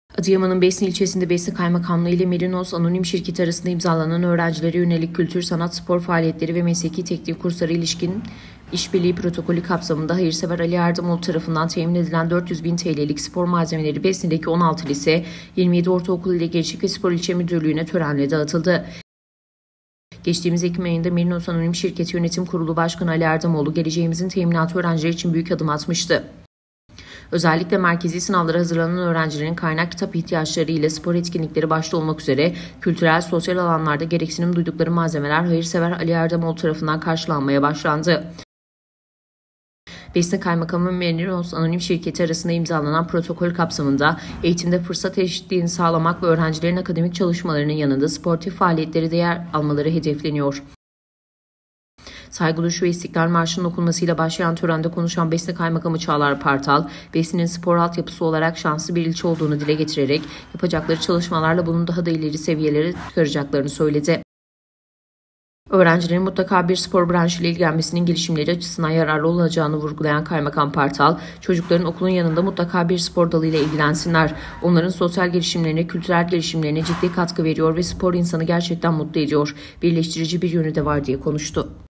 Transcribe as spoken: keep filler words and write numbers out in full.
Adıyaman'ın Besni ilçesinde Besni Kaymakamlığı ile Merinos Anonim Şirketi arasında imzalanan öğrencilere yönelik kültür, sanat, spor faaliyetleri ve mesleki teknik kurslara ilişkin işbirliği protokolü kapsamında hayırsever Ali Erdemoğlu tarafından temin edilen dört yüz bin T L'lik spor malzemeleri Besni'deki on altı lise, yirmi yedi ortaokul ile Gençlik ve Spor İlçe Müdürlüğü'ne törenle dağıtıldı. Geçtiğimiz Ekim ayında Merinos Anonim Şirketi Yönetim Kurulu Başkanı Ali Erdemoğlu, geleceğimizin teminatı öğrenciler için büyük adım atmıştı. Özellikle merkezi sınavlara hazırlanan öğrencilerin kaynak kitap ihtiyaçları ile spor etkinlikleri başta olmak üzere kültürel, sosyal alanlarda gereksinim duydukları malzemeler hayırsever Ali Erdemoğlu tarafından karşılanmaya başlandı. Besni Kaymakamı ve Merinos Anonim Şirketi arasında imzalanan protokol kapsamında eğitimde fırsat eşitliğini sağlamak ve öğrencilerin akademik çalışmalarının yanında sportif faaliyetleri de yer almaları hedefleniyor. Saygı duruşu ve İstiklal Marşı'nın okunmasıyla başlayan törende konuşan Besni Kaymakamı Çağlar Partal, Besni'nin spor altyapısı olarak şanslı bir ilçe olduğunu dile getirerek yapacakları çalışmalarla bunun daha da ileri seviyelere çıkaracaklarını söyledi. Öğrencilerin mutlaka bir spor branşıyla ilgilenmesinin gelişimleri açısından yararlı olacağını vurgulayan Kaymakam Partal, çocukların okulun yanında mutlaka bir spor dalıyla ilgilensinler. Onların sosyal gelişimlerine, kültürel gelişimlerine ciddi katkı veriyor ve spor insanı gerçekten mutlu ediyor. Birleştirici bir yönü de var diye konuştu.